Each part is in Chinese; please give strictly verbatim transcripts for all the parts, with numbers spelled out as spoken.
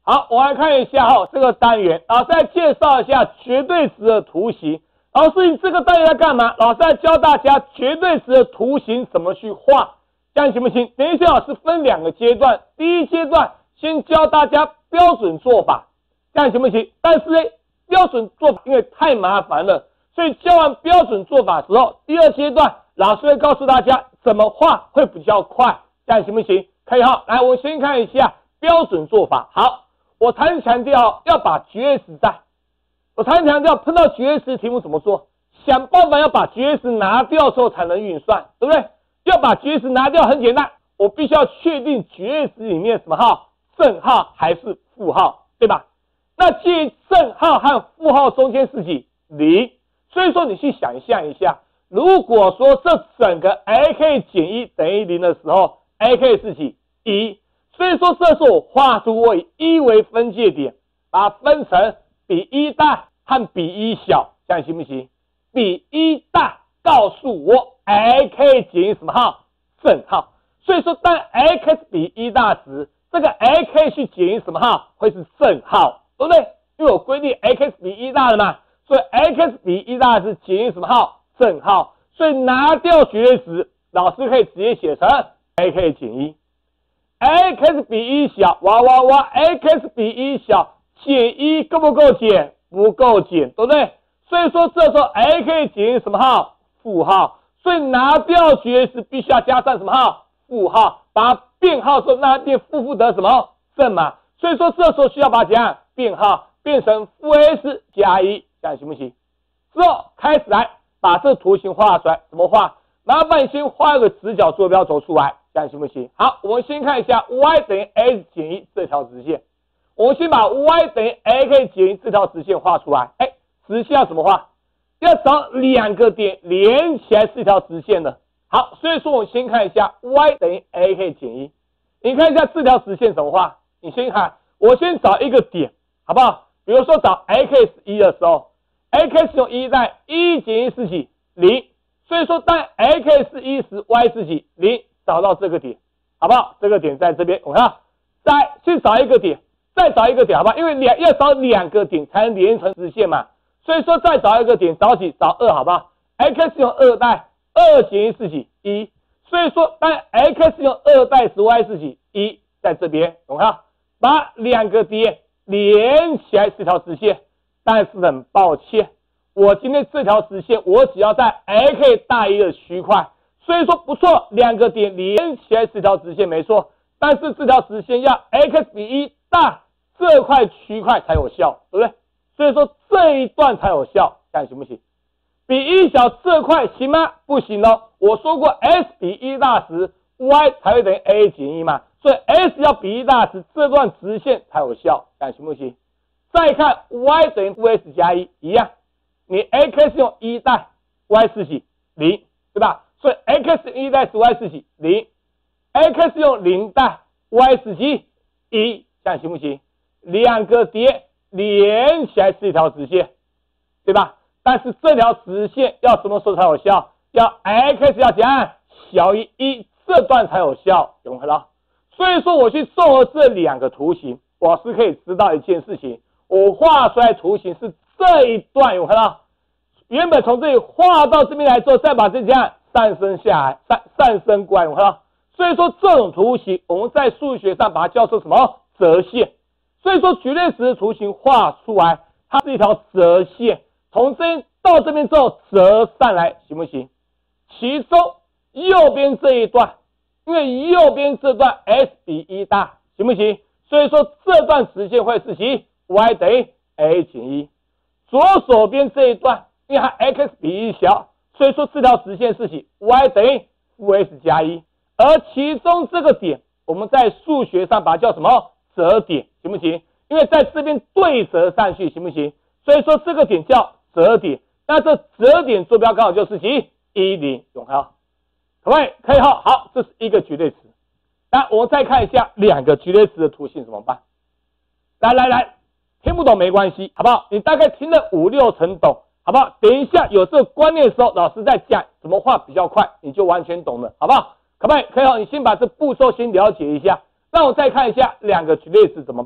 好，我来看一下哈、哦、这个单元，老师来介绍一下绝对值的图形。老师，你这个单元在干嘛？老师来教大家绝对值的图形怎么去画，这样行不行？等一下，老师分两个阶段，第一阶段先教大家标准做法，这样行不行？但是呢，标准做法因为太麻烦了，所以教完标准做法之后，第二阶段老师会告诉大家怎么画会比较快，这样行不行？可以哈。来，我先看一下标准做法。好，我常强调要把绝对值在。我常强调，碰到绝对值题目怎么做？想办法要把绝对值拿掉之后才能运算，对不对？要把绝对值拿掉很简单，我必须要确定绝对值里面什么号，正号还是负号，对吧？那介于正号和负号中间是几？零。所以说你去想象一下，如果说这整个 ak 减一等于零的时候 ，ak 是几？一。所以说这时候我画出我以一为分界点，把它分成比一大和比一小，这样行不行？比一大告诉我 ak 减一什么号？正号。所以说当 x 比一大时，这个 ak 去减一什么号？会是正号，对不对？因为我规定 x 比一大了嘛，所以 x 比一大是减一什么号？正号。所以拿掉绝对值，老师可以直接写成 ak 减一。x 比一小，哇哇哇 x 比一小，减一够不够减？不够减，对不对？所以说这时候 ak 减一什么号？负号。所以拿掉绝对值必须要加上什么号？负号。把它变号之后，让它变负负得什么？正嘛。所以说这时候需要把它怎样变号，变成负 s 加一，这样行不行？之后开始来把这图形画出来，怎么画？麻烦你先画一个直角坐标轴出来，这样行不行？好，我们先看一下 y 等于 x 减一这条直线。我们先把 y 等于 ak 减一这条直线画出来。哎，直线要怎么画？要找两个点连起来是一条直线的。好，所以说我们先看一下 y 等于 ak 减一。你看一下这条直线怎么画？你先看，我先找一个点，好不好？比如说找 ak 是一的时候 ，ak 是用一代，一减一是几？零。所以说当 ak 是一时 ，y 是几？零。找到这个点，好不好？这个点在这边，我看，再去找一个点，再找一个点，好不好？因为两要找两个点才能连成直线嘛，所以说再找一个点，找几？找二，好不好 ？x 是用二代，二减一是几？一。所以说当 x 是用二代时 ，y 是几？一，在这边，我看，把两个点连起来是一条直线，但是很抱歉，我今天这条直线我只要在 ak 大于一的区块。所以说不错，两个点连起来是条直线没错，但是这条直线要 x 比一大这块区块才有效，对不对？所以说这一段才有效，看行不行？比一小这块行吗？不行哦。我说过 s 比一大时 y 才会等于 a 减一嘛，所以 s 要比一大时这段直线才有效，看行不行？再看 y 等于负 s 加一一样，你 ak 是用一代 y 是几？零，对吧？所以 x 一代是 y 是几？零。x 用零代 y 是几？一，这样行不行？两个点连起来是一条直线，对吧？但是这条直线要什么时候才有效？要 x 要怎样？小于一，这段才有效，有没有看到？所以说我去综合这两个图形，我是可以知道一件事情，我画出来图形是这一段，有没有看到？原本从这里画到这边来之后，再把这这样上升下来，上上升过来，有没有看到？所以说这种图形我们在数学上把它叫做什么？折线。所以说绝对值的图形画出来，它是一条折线，从这边到这边之后折上来，行不行？其中右边这一段，因为右边这段 s 比一大，行不行？所以说这段直线会是几？ y 等于 a 减一。左手边这一段，因为它 x 比一小，所以说这条直线是几？ y 等于负 s 加一。而其中这个点，我们在数学上把它叫什么？折点，行不行？因为在这边对折上去，行不行？所以说这个点叫折点。那这折点坐标刚好就是几？一零，有没有？可不可以？可以哈。好，这是一个绝对值。那我们再看一下两个绝对值的图形怎么办？来来来，听不懂没关系，好不好？你大概听了五六成懂，好不好？等一下有这个观念的时候，老师在讲怎么画比较快，你就完全懂了，好不好？可不可以？可以哈。你先把这步骤先了解一下。让我再看一下两个绝对值怎么办？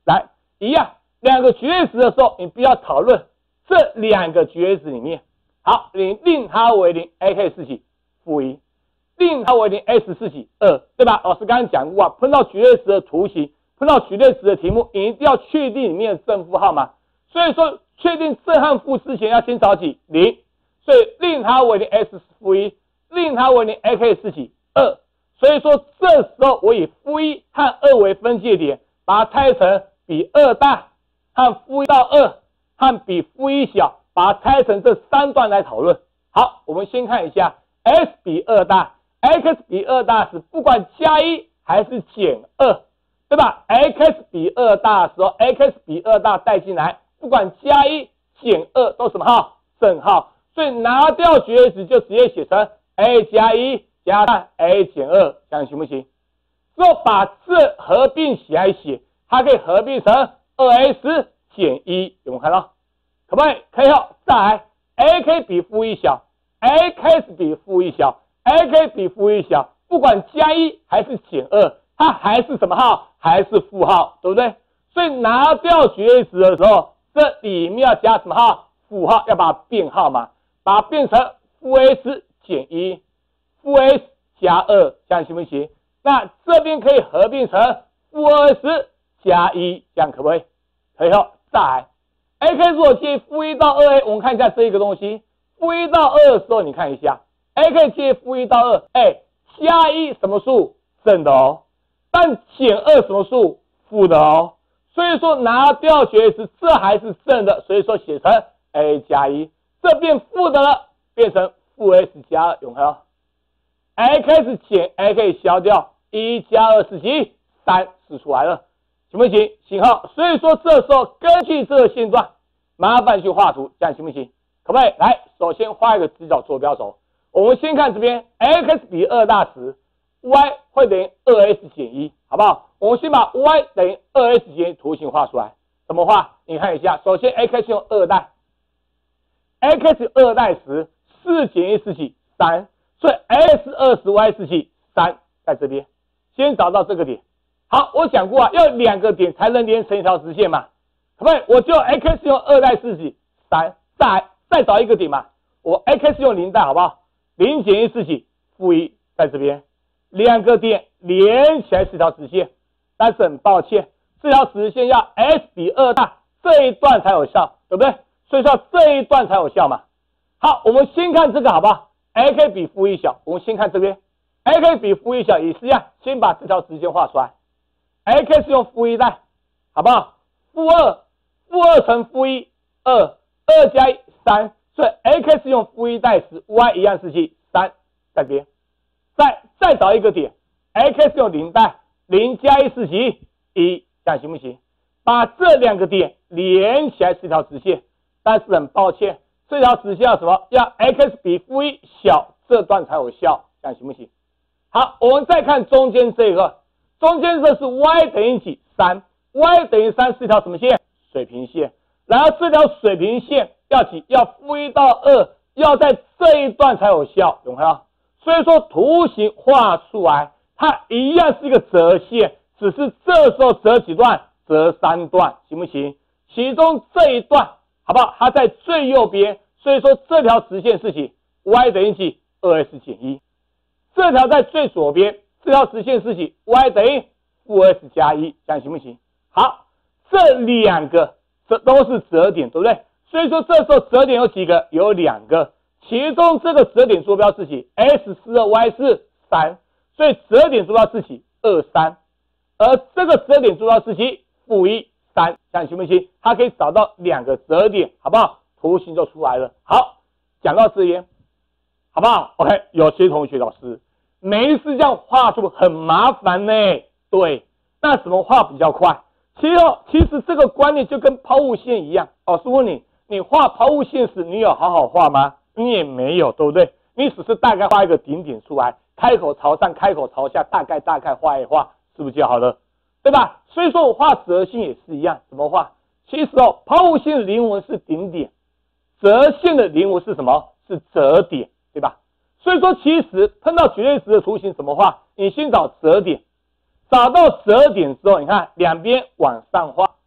来，一样，两个绝对值的时候，你不要讨论这两个绝对值里面。好，你令它为零 ，ak 四起负一，令它为零 ，s 四起二，对吧？老师刚刚讲过啊，碰到绝对值的图形，碰到绝对值的题目，你一定要确定里面的正负号码。所以说，确定正和负之前要先找几零，所以令它为零 ，s 负一，令它为零 ，ak 四起二。所以说，这时候我以负一和二为分界点，把它拆成比二大和负一到二和比负一小，把它拆成这三段来讨论。好，我们先看一下 s 比二大 ，x 比二大时，不管加一还是减二，对吧 ？x 比二大的时候 ，x 比二大带进来，不管加一减二都什么号？正号。所以拿掉绝对值就直接写成 a 加一加上 a 减二，这样行不行？之后把这合并起来写，它可以合并成 二 s 减一，有没有看到？可不可以？可以哦。再来 ，ak 比负一小 ，ak 比负一小 ，ak 比负一小，不管加一还是减二，它还是什么号？还是负号，对不对？所以拿掉绝对值的时候，这里面要加什么号？负号，要把它变号嘛，把它变成负 s 减一，负 s 加二，这样行不行？那这边可以合并成负二 s 加一，这样可不可以？可以哦。再来 ，ak 如果介负一到二 a， 我们看一下这一个东西，负一到二的时候，你看一下 ，ak 介负一到二，哎，加一什么数？正的哦，但减二什么数？负的哦。所以说拿掉绝对值，这还是正的，所以说写成 a 加一，这变负的了，变成负 s 加二，有没有 ？x 减 a 可以消掉，一加二是几？三，是出来了，行不行？行号。所以说这时候根据这个现状，麻烦去画图，这样行不行？可不可以？来，首先画一个直角坐标轴。我们先看这边 ，x 比二大时 ，y 会等于 二 s 减一，好不好？我们先把 y 等于 二 s 减一图形画出来。怎么画？你看一下，首先 x 用二代 ，x 二代时四减一是几？三，所以 x 二十 y 是几？三，在这边。先找到这个点。好，我讲过啊，要两个点才能连成一条直线嘛，可不可以？我就 x 用二代是几？三，再来再找一个点嘛，我 x 用零代好不好？零减一是几？负一，在这边。两个点连起来是条直线，但是很抱歉，这条直线要 s 比二大，这一段才有效，对不对？所以说这一段才有效嘛。好，我们先看这个好不好 ？ak 比负一小，我们先看这边 ，ak 比负一小也是一样，先把这条直线画出来。ak 是用负一代，好不好？负二，负二乘负一，二，二加一，三，所以 ak 是用负一代时 ，y 一样是几？三，在这边。再再找一个点 ，ak 是用零代，零加一是几？一，这样行不行？把这两个点连起来是一条直线，但是很抱歉，这条直线要什么？要 x 比负一小，这段才有效，这样行不行？好，我们再看中间这个，中间这是 y 等于几？三 ，y 等于三是一条什么线？水平线。然后这条水平线要几？要负一到二，要在这一段才有效，有没有？所以说图形画出来，它一样是一个折线，只是这时候折几段？折三段，行不行？其中这一段，好不好？它在最右边，所以说这条直线是几 ？y 等于几？ 二 s 减一。这条在最左边，这条直线是几 ？y 等于负 s 加一，这样行不行？好，这两个这都是折点，对不对？所以说这时候折点有几个？有两个。其中这个折点坐标是几 ？s 四 二 y 是三，所以折点坐标是几？二三，而这个折点坐标是几？负一三，这样行不行？它可以找到两个折点，好不好？图形就出来了。好，讲到这边，好不好 ？OK， 有些同学老师每一次这样画出很麻烦呢。对，那怎么画比较快？其实其实这个观念就跟抛物线一样。老师问你，你画抛物线时，你有好好画吗？你也没有，对不对？你只是大概画一个顶点出来，开口朝上，开口朝下，大概大概画一画，是不是就好了？对吧？所以说我画折线也是一样，怎么画？其实哦，抛物线的灵魂是顶点，折线的灵魂是什么？是折点，对吧？所以说其实碰到绝对值的图形怎么画？你先找折点，找到折点之后，你看两边往上画，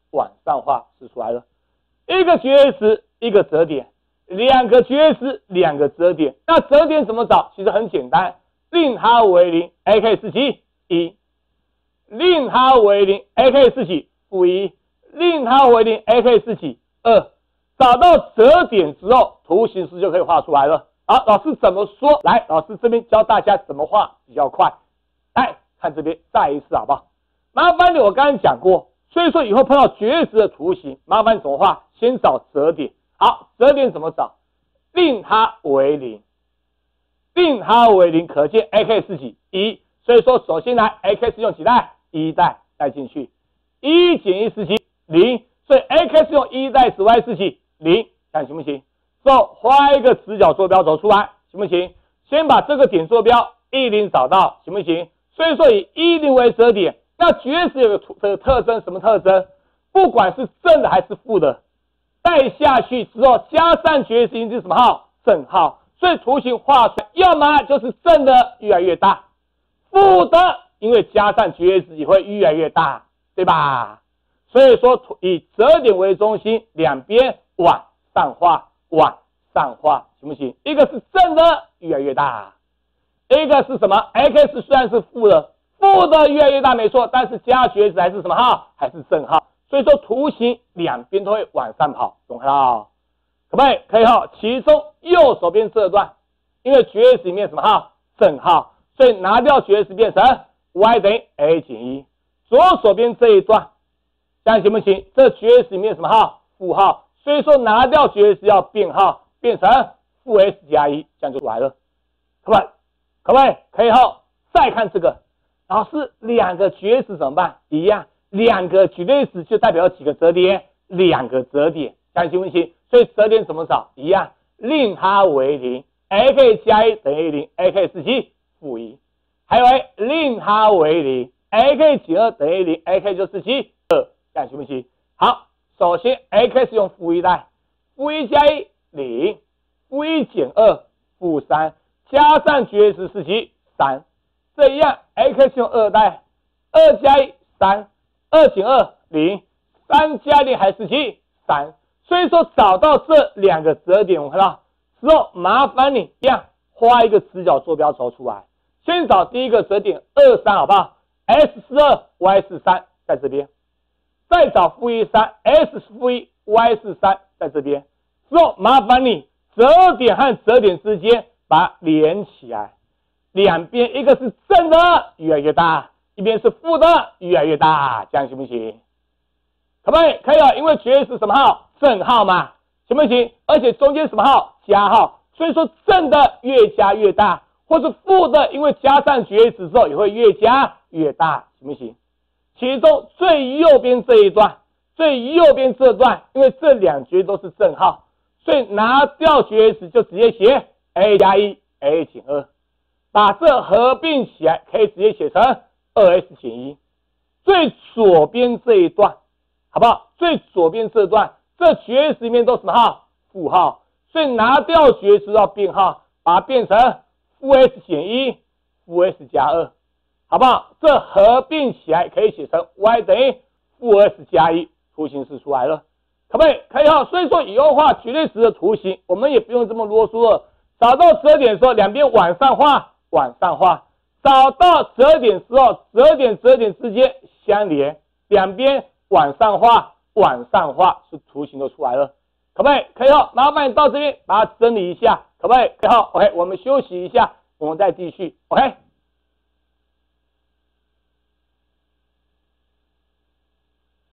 往上画是出来了，一个绝对值，一个折点，两个绝对值，两个折点。那折点怎么找？其实很简单，令它为零 ，a k 四七一，令它为零 ，a k 四七负一，令它为零 ，a k 四七二。找到折点之后，图形式就可以画出来了。好，老师怎么说？来，老师这边教大家怎么画比较快。来看这边，再一次好不好？麻烦你，我刚刚讲过，所以说以后碰到绝对值的图形，麻烦你怎么画？先找折点。好，折点怎么找？令它为零，令它为零，可见 a k 是几？一。所以说，首先来 a k 是用几代？一代带进去，一减一是几？零。所以 a k 是用一代十 y 是几？零，看行不行？之后画一个直角坐标轴出来，行不行？先把这个点坐标一零找到，行不行？所以说以一零为折点，那绝对值有个这个特征，什么特征？不管是正的还是负的，带下去之后加上绝对值因是什么号？正号。所以图形画出来，要么就是正的越来越大，负的因为加上绝对值也会越来越大，对吧？所以说以折点为中心，两边往上画，往上画，行不行？一个是正的越来越大，一个是什么 ？x 虽然是负的，负的越来越大没错，但是加绝对值还是什么号？还是正号。所以说图形两边都会往上跑，懂了？可不可以？可以哈。其中右手边这段，因为绝对值里面什么号？正号，所以拿掉绝对值变成 y 等于 a 减一。左手边这一段，这样行不行？这绝对值里面什么号？负号，所以说拿掉绝对值要变号，变成负 s 加一，这样就出来了。可不可以？可不可以？可以哈。再看这个，老师两个绝对值怎么办？一样，两个绝对值就代表几个折点？两个折点，这样行不行？所以折点怎么找？一样，令它为零 ，a k 加一等于零 ，a k 是七负一。还有令它为零 ，a k 减二等于零 ，a k 就是七二，这样行不行？好，首先 a k 是用负一代，负一加一零，负一减二负三，加上绝对值是几？三。这样 a k 是用二代，二加一三，二减二零，三加零还是几？三。所以说找到这两个折点，我看到之后，麻烦你一样画一个直角坐标轴出来。先找第一个折点二三，好不好 ？s 是二 ，y 是三，在这边。再找负一三 ，s 是负一 ，y 是三，在这边。之后麻烦你折点和折点之间把它连起来，两边一个是正的越来越大，一边是负的越来越大，这样行不行？可不可以？可以啊，因为绝对是什么号？正号嘛，行不行？而且中间什么号？加号，所以说正的越加越大，或是负的，因为加上绝对值之后也会越加越大，行不行？其中最右边这一段，最右边这段，因为这两绝对都是正号，所以拿掉绝对值就直接写 a 加一 a 减二，把这合并起来可以直接写成 二 s 减一。最左边这一段，好不好？最左边这段，这绝对值里面都什么号？负号，所以拿掉绝对值要变号，把它变成负 s 减一，负 s 加二，好不好？这合并起来可以写成 y 等于负 s 加一，图形式出来了，可不可以？可以哈。所以说以后画绝对值的图形，我们也不用这么啰嗦了。找到折点的时候，两边往上画，往上画；找到折点之后，折点折点之间相连，两边往上画，往上画，是图形都出来了，可不可以？可以哈。麻烦你到这边把它整理一下，可不可以？可以哈。OK， 我们休息一下，我们再继续。OK。